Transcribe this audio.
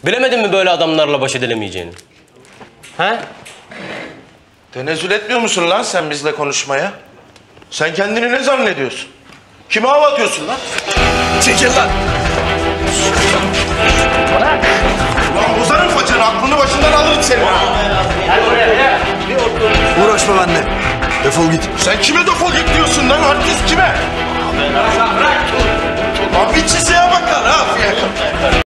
Bilemedin mi böyle adamlarla baş edilemeyeceğini? He? Tenezzül etmiyor musun lan sen bizle konuşmaya? Sen kendini ne zannediyorsun? Kime hava atıyorsun lan? Çekil lan! Bırak! Ulan bozarım façanı, aklını başından alırım seni. Gel buraya. Uğraşma benimle. Defol git. Sen kime defol git diyorsun lan? Artist kime? Bırak. Lan bir çiziye bakar ha.